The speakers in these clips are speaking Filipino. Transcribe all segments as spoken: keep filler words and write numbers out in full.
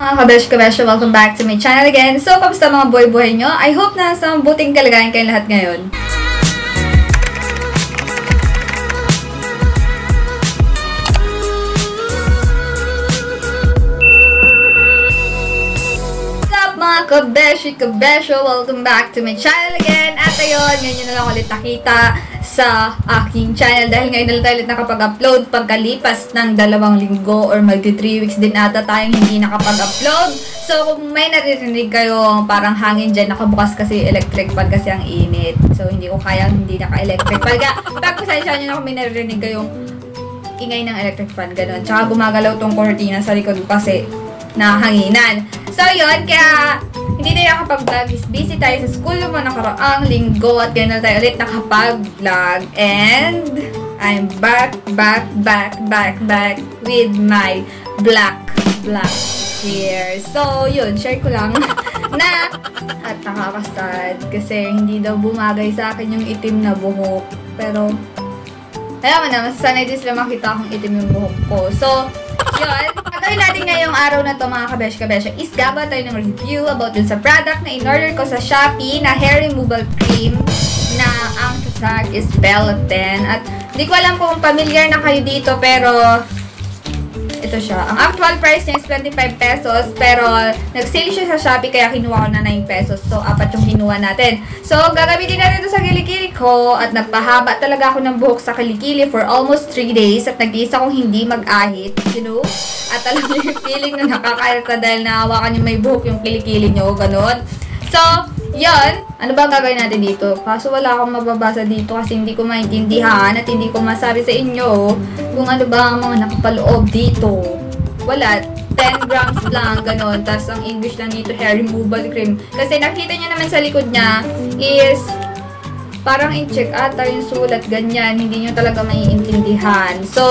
Mga kabesh kabesh, welcome back to my channel again. So, kamusta mga buhay-buhay nyo? I hope na sa buting kalagayan kayo lahat ngayon. What's up mga kabeshi kabesho? Welcome back to my channel again. At ayun, ngayon na lang ulit nakita sa aking channel dahil ngayon na lang tayo ulit nakapag-upload pagkalipas ng dalawang linggo or magti three weeks din ata tayong hindi nakapag-upload. So, kung may naririnig kayo parang hangin dyan, nakabukas kasi electric fan kasi ang init. So, hindi ko kaya hindi naka-electric fan. Pagpasensya nyo na kung may naririnig kayong ingay ng electric fan, gano'n. Tsaka gumagalaw tong cortina sa likod kasi nahanginan. So, yun, kaya hindi tayo nakapag-vlog. Busy tayo sa school yung mga nakaraang linggo at ganyan na tayo ulit nakapag-vlog. And I'm back, back, back, back, back with my black, black hair. So, yun, share ko lang na at nakakasad kasi hindi daw bumagay sa akin yung itim na buhok. Pero, ayaw mo na, masasanay din sila makita akong itim yung buhok ko. So, yun, gagawin natin ngayong araw na to mga kabesh-kabesha is gagawa tayo ng review about dun sa product na in-order ko sa Shopee na hair removal cream na ang tag is Bellotine. At hindi ko alam kung familiar na kayo dito pero ito siya. Ang actual price niya is twenty-five pesos pero nag-sale siya sa Shopee kaya kinuha ko na nine pesos. So, apat yung kinuha natin. So, gagamitin natin ito sa kilikili ko at nagpahaba talaga ako ng buhok sa kilikili for almost three days at nag-iis akong hindi mag-ahit, you know? At alam niyo yung feeling na nakakairita dahil nahawakan yung may buhok yung kilikili nyo, ganun. So, yun. Ano ba ang gagawin natin dito? Kaso wala akong mababasa dito kasi hindi ko maintindihan at hindi ko masabi sa inyo kung ano ba ang mga nakapaloob dito. Wala. ten grams lang, ganun. Tapos ang English lang dito, hair removal cream. Kasi nakita nyo naman sa likod niya is parang in-check ata yung sulat, ganyan. Hindi nyo talaga maiintindihan. So,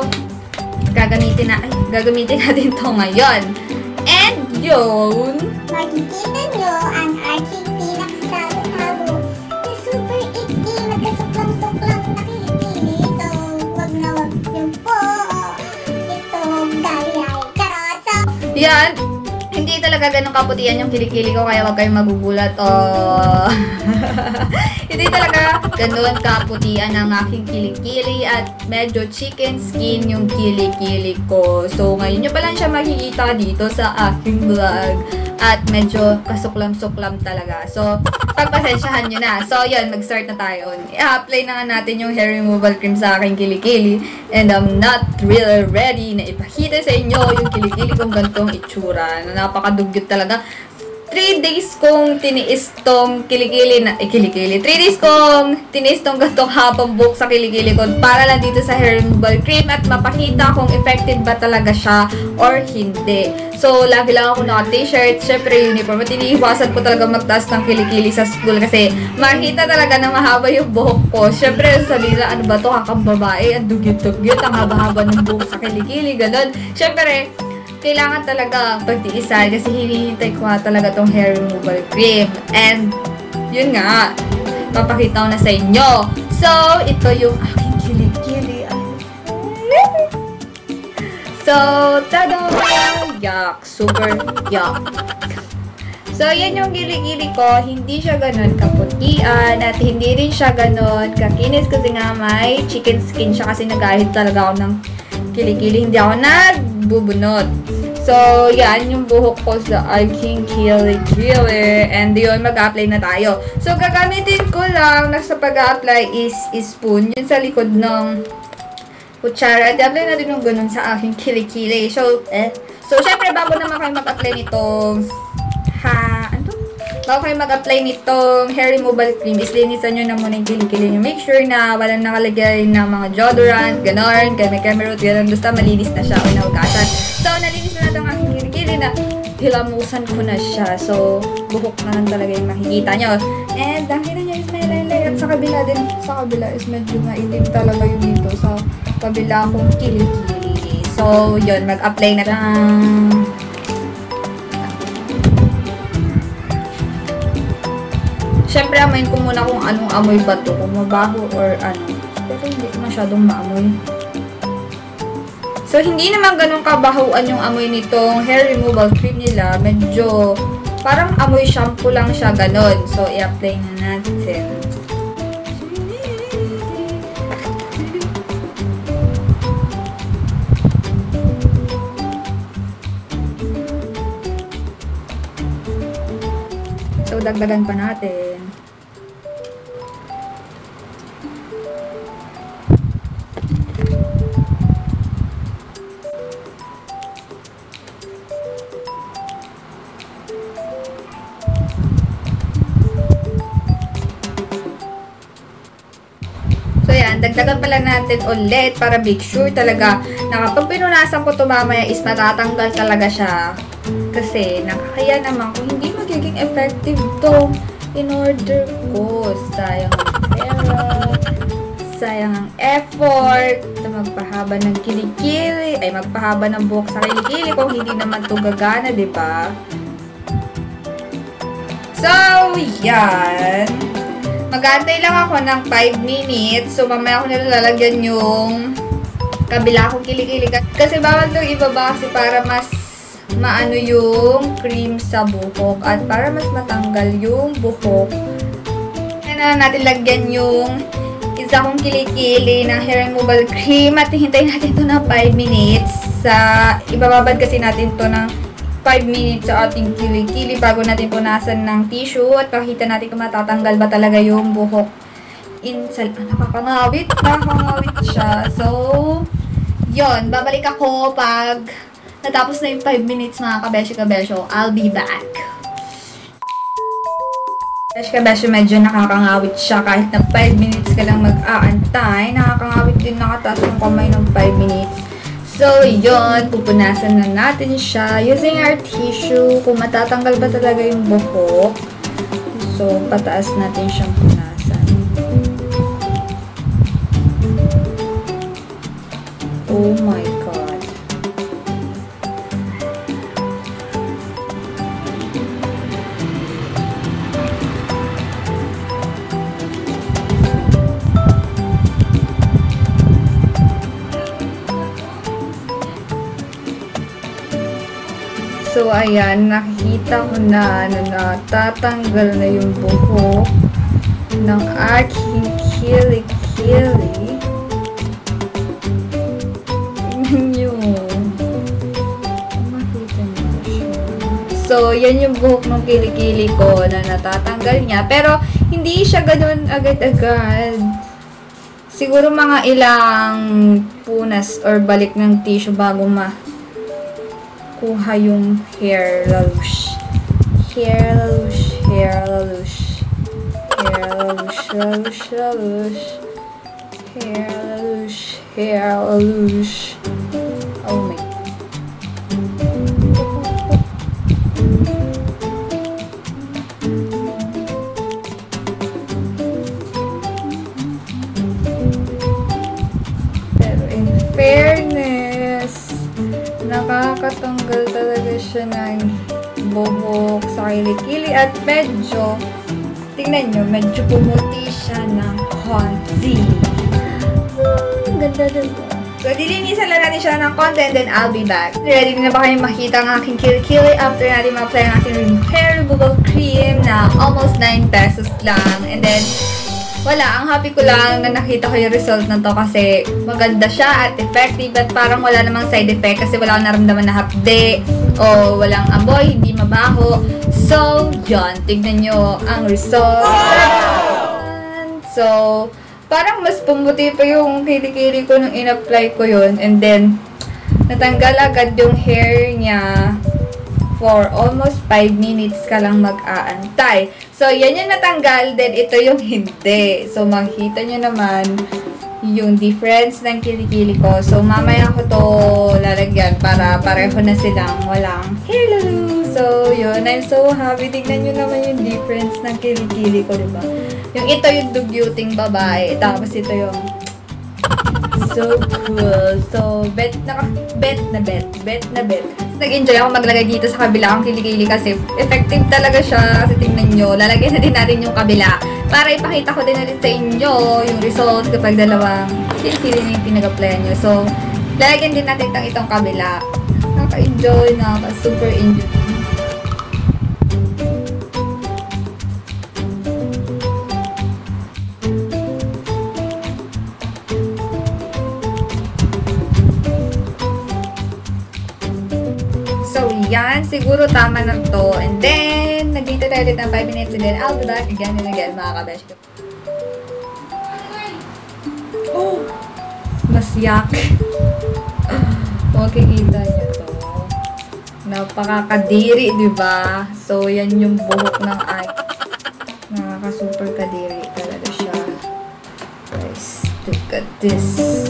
gagamitin na, ay, gagamitin natin to ngayon. And yun, makikita nyo ang aking pinakasalo-talo na super icky, magkasuklang-suklang na kilikili. So, wag na wag yun po. Ito, dahil karot. So, yan. Hindi talaga ganun kaputihan yung kilikili ko kaya wag kayong magugulat. Oh. Hindi talaga ganun kaputihan ang aking kilikili at medyo chicken skin yung kilikili ko. So, ngayon nyo pa lang siya makikita dito sa aking vlog. At medyo kasuklam-suklam talaga. So, pagpasensyahan nyo na. So, yun, mag-start na tayo. I-apply na nga natin yung hair removal cream sa aking kilikili. And I'm not really ready na ipakita sa inyo yung kilikili kong gantong itsura. Na napakadugyot talaga. three days kong tiniis tong kilikili na, eh, kilikili. three days kong tiniis tong gantong habang buhok sa kilikili ko para lang dito sa hair removal cream at mapakita kung effective ba talaga siya or hindi. So, lagi lang ako naka-t-shirt, syempre uniform. At iniiwasan ko talaga magtaas ng kilikili sa school kasi makita talaga na mahaba yung buhok ko. Syempre, sabi nila, ano ba to, kakang babae, ang dugyot-dugyot, ang haba-haba ng buhok sa kilikili, ganun. Syempre, kailangan talaga pagtiisan kasi hinihintay ko talaga tong hair removal cream. And, yun nga, papakita ko na sa inyo. So, ito yung aking kilikili. So, tada! Yak! Super yak! So, yan yung kilikili ko. Hindi siya ganun kaputian at hindi rin siya ganun kakinis kasi nga may chicken skin siya kasi nagahit talaga ako ng kilikili. Hindi ako nagbubunot. So, yan yung buhok ko sa aking kilikili. And yun, mag-apply na tayo. So, gagamitin ko lang na sa pag-apply is, is spoon. Yun sa likod ng kutsara. At i-apply natin yung ganun sa aking kilikili. So, eh. So, syempre, bago naman kayo mag-apply nitong ha, ano? Bago kayo mag-apply nitong hair removal cream, is linisan nyo na muna yung kilikili nyo. Make sure na walang nakalagay ng mga deodorant, ganon, chemical root, ganon. Basta malinis na siya o nahugasan. So, nalinis na natin ang aking kilikili na hilamusan ko na siya. So, buhok na lang talaga yung makikita nyo. And, dahil na nyo is may laylay. At sa kabila din, sa kabila is medyo mailim talaga yung dito sa kabila kong kilikili. So, yun, mag-apply na lang. Siyempre, amayin ko muna kung anong amoy ba ito. Kung mabaho or ano. Pero hindi ko masyadong maamoy. So, hindi naman ganun kabahuan yung amoy nitong hair removal cream nila. Medyo parang amoy shampoo lang siya, ganun. So, i-apply na natin. So, dagdagan pa natin. So, yan. Dagdagan pa lang natin ulit para make sure talaga na kapag pinunasan ko ito mamaya is matatanggal talaga siya. Kasi, nakakaya naman kung hindi magiging effective to in order ko. Sayang ang pera, sayang ang effort, na magpahaba ng kilikili, ay magpahaba ng buhok sa kilikili kung hindi naman ito gagana, diba? So, yan. Mag-aantay lang ako ng five minutes. So, mamaya ako nalalagyan yung kabila kong kilikili. Kasi bawal itong ibaba kasi para mas maano yung cream sa buhok at para mas matanggal yung buhok. Kaya na natin lagyan yung isa kong kilikili ng hair removal cream at hintayin natin ito ng five minutes. Sa ibababad kasi natin ito ng five minutes sa ating kilikili bago natin punasan ng tissue at pakita natin kung matatanggal ba talaga yung buhok. Insal ah, nakakangawit, nakakangawit siya. So, yon, babalik ako pag natapos na yung five minutes mga kabesyo-kabesyo. I'll be back. Kabesyo-kabesyo, medyo nakakangawit siya. Kahit na five minutes ka lang mag-aantay, nakakangawit din nakataas yung kamay ng five minutes. So, yun. Pupunasan na natin siya using our tissue. Kung matatanggal ba talaga yung buhok. So, pataas natin siyang punasan. Oh my God. So, ayan, nakikita ko na na natatanggal na yung buhok ng aking kilikili. Tingnan nyo. Makita nyo siya. So, yan yung buhok ng kilikili ko na natatanggal niya. Pero, hindi siya ganun agad-agad. Siguro mga ilang punas or balik ng tissue bago ma kuha yung hair lalush. Hair lalush, hair lalush. Hair lalush, lalush, lalush. Hair lalush, hair lalush. Oh my. Pero in fairness, nakakatanggal talaga siya ng buhok sa kilikili at medyo, tingnan nyo, medyo pumuti siya ng konti. Hmm, ganda dito. So, dilinisan lang natin siya ng konti and then I'll be back. Ready na ba kayo makita ang aking kilikili after natin ma-apply ang ating hair removal cream na almost nine pesos lang. And then, wala, ang happy ko lang na nakita ko yung result na to kasi maganda siya at effective at parang wala namang side effect kasi wala akong naramdaman na hapde o walang amoy, hindi mabaho. So, yun, tignan nyo ang result. So, parang mas pumuti pa yung kilikili ko nung in-apply ko yun and then, natanggal agad yung hair niya. For almost five minutes ka lang mag-aantay. So, yan yung natanggal, then ito yung hindi. So, makikita nyo naman yung difference ng kilikili ko. So, mamaya ko to lalagyan para pareho na silang walang hair lalu. So, yun. I'm so happy. Tignan nyo naman yung difference ng kilikili ko, diba? Yung ito yung dugyuting babae. Tapos ito yung so cool. So, bet na bet na bet. Bet na bet. Nag-enjoy ako maglagay dito sa kabila ang kilikili kasi effective talaga siya. Kasi tingnan nyo, lalagyan na din natin yung kabila para ipakita ko din na rin sa inyo yung result kapag dalawang kilikili na yung pinag-applyan nyo. So, Lalagyan din natin itong, itong kabila. Nakaka-enjoy, nakaka-super enjoy. So, yan. Siguro tama na to. And then, nagdito tayo ulit ng five minutes and then I'll be back again and again, mga kabesh ko. Oh! Mas yak. Makikita niyo to. Napakakadiri, di ba? So, yan yung buhok ng ay. Nakaka-super kadiri talaga siya. Guys, look at this.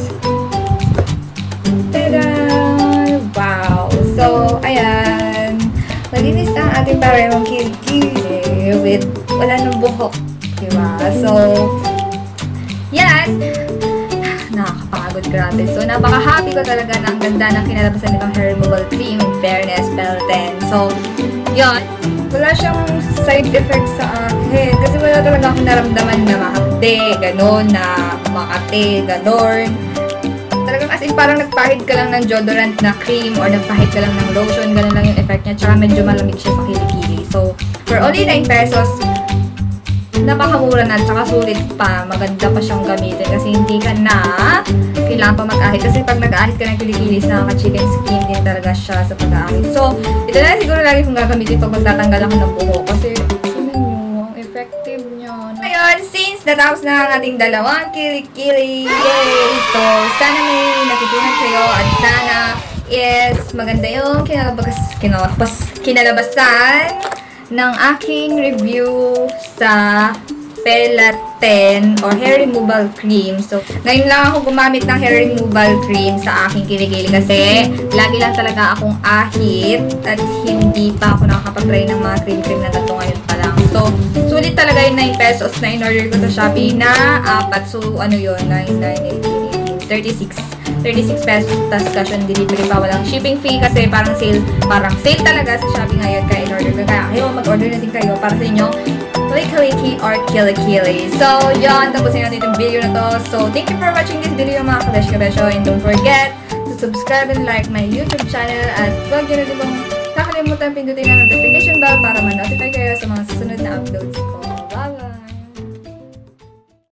Tada! Wow! So, ayan. Malinis ang ating parehong kilikili with wala nang buhok. Diba? So, yan. Nakakapagod, grabe. So, napaka-happy ko talaga na ang ganda ng kinalabasan nitong hair removal cream. In fairness, Belten. So, yun. Wala siyang side effects sa akin. Kasi wala talaga akong naramdaman na mahapde, gano'n, na makate, gano'n. Talagang as in parang nagpahid ka lang ng deodorant na cream or nagpahid ka lang ng lotion, gano'n lang yung effect niya. Tsaka medyo malamig siya sa kilikili. So, for only nine pesos, napakamura na, tsaka sulit pa, maganda pa siyang gamitin kasi hindi ka na kailangan pa mag-ahit. Kasi pag nag-ahit ka ng kilikilis, nakaka-chicken skin din talaga siya sa pag-ahit. So, ito na siguro lagi kong gagamitin pag magtatanggal ako ng buhok kasi, ano nyo, ang effective niya. Ngayon, since natapos na ang ating dalawang kilikili, yay! So, sana may natutunan kayo at sana is maganda yung kinalabas, kinalabas, kinalabasan ng aking review sa Belten or hair removal cream. So, ngayon lang ako gumamit ng hair removal cream sa aking kilikili kasi lagi lang talaga akong ahit at hindi pa ako nakakapag-try ng mga cream-cream na tato ngayon pa lang. So, sulit talaga yung nine pesos na in-order ko sa Shopee na apat. So, ano yun? nine, nine, eighteen, eighteen, thirty-six. thirty-six pesos tas cash on delivery pa, walang shipping fee kasi parang sale, parang sale talaga sa Shopee ngayon kaya in-order ko. Kaya kayo mag-order na din kayo para sa inyong Likaliki or Kilikili. So, yun, tapusin natin itong video na to. So, thank you for watching this video mga kabesh-kabesyo and don't forget to subscribe and like my YouTube channel at huwag nyo na din kakalimutan pindutin na notification bell para ma-notify kayo sa mga susunod na uploads ko.